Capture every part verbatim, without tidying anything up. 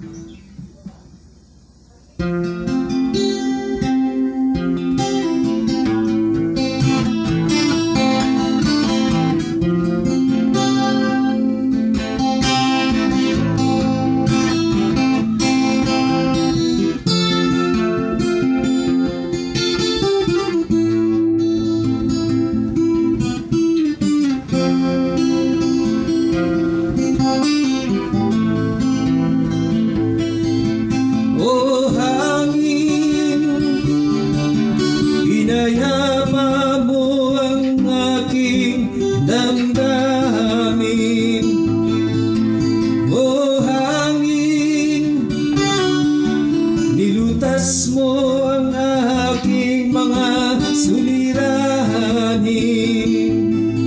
O hangin, inayama mo ang aking damdamin. O hangin, nilutas mo ang aking mga suliranin.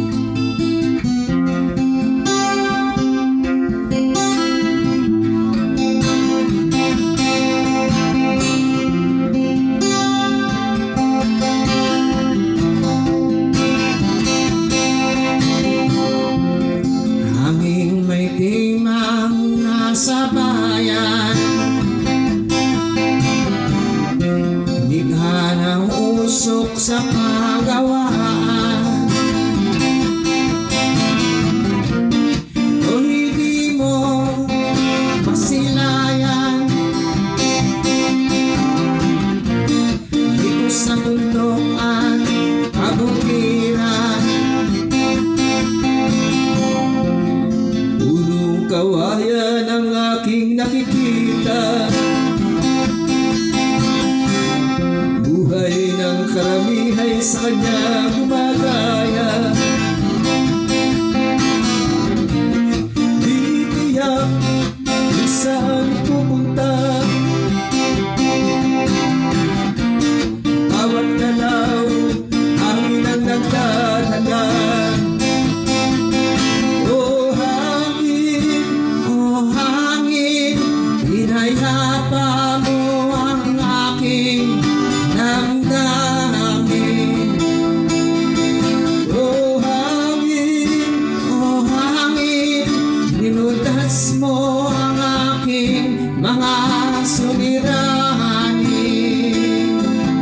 Sa bayan, likha ng usok sa pagawaan. Kung hindi mo masilayan, dito sa bundok at kabukiran, punong kawayan ang aking nakikita. Buhay ng karamihay sa kanya gumagaya. Di tiyak kung saan pupunta, bawat galaw hangin ang nagdadala. Inayapa mo ang aking damdamin. O hangin, o hangin, nilutas mo ang aking mga suliranin.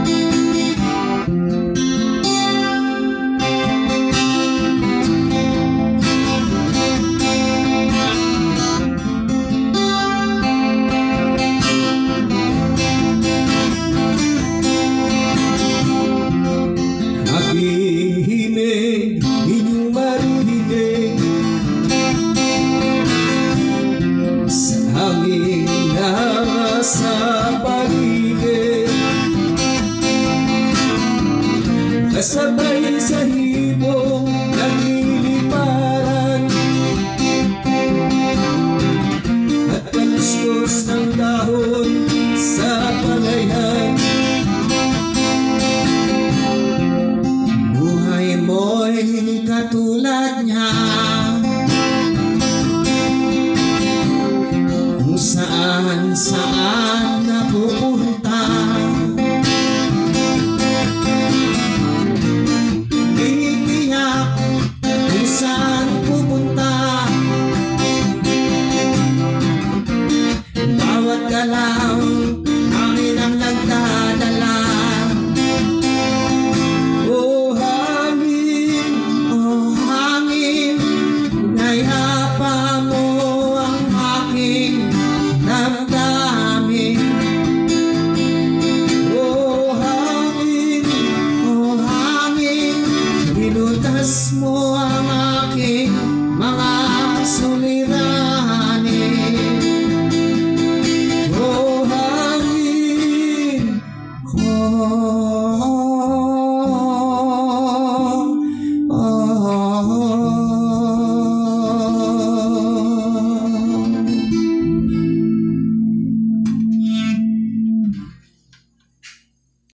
Aking himig, inyong marinig sa hangin na sa paligid, kasabay sa hibong nagliliparan at kaluskos ng dahon sa palayan. Mo'y katulad niya, kung saan saan